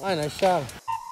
Oh, nice shot.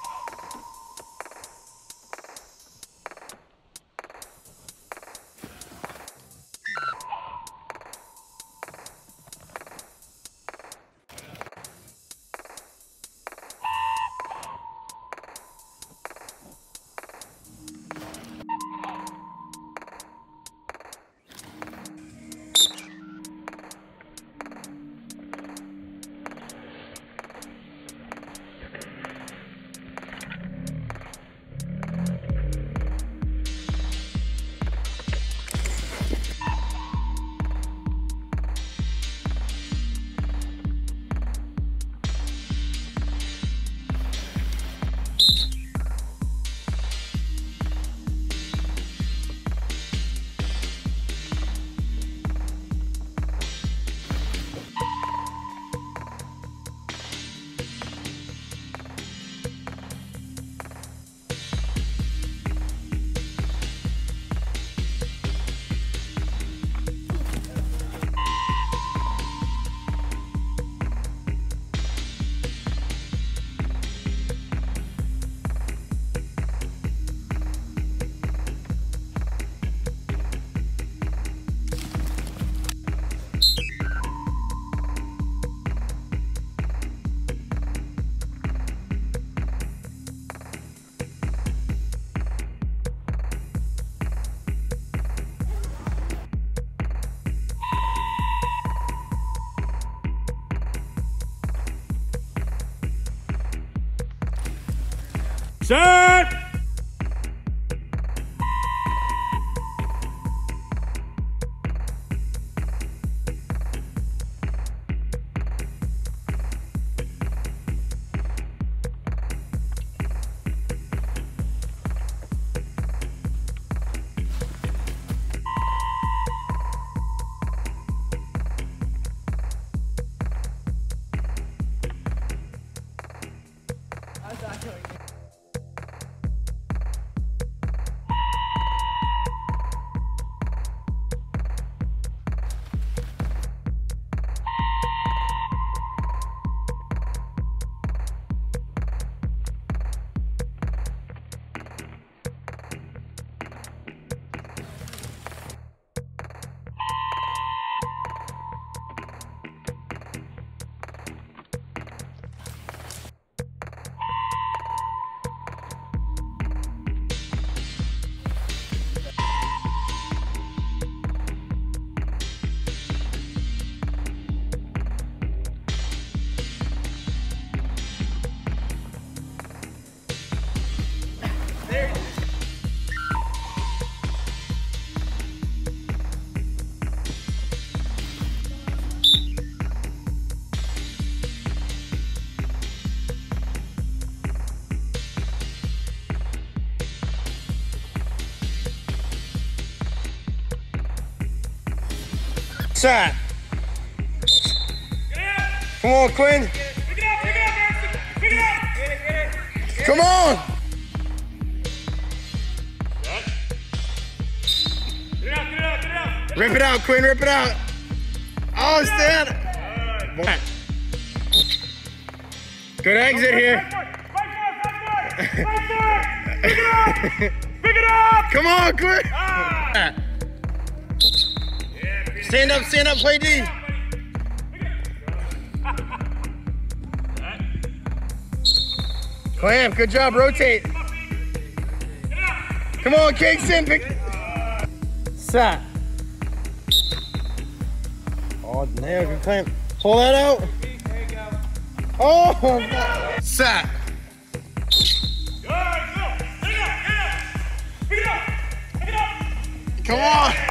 Set! Shot. Come on, Quinn. Pick it up, Braxton. Pick it up. Get it. Come on. Get it out. Rip it out, Quinn. Rip it out. Oh, stand. Good exit here. Pick it up. Come on, Quinn. Ah. Stand up, play D. Clamp, good job, rotate. Come on, Kingston. Set. Oh, nail, good clamp. Pull that out. Oh, set. Come on.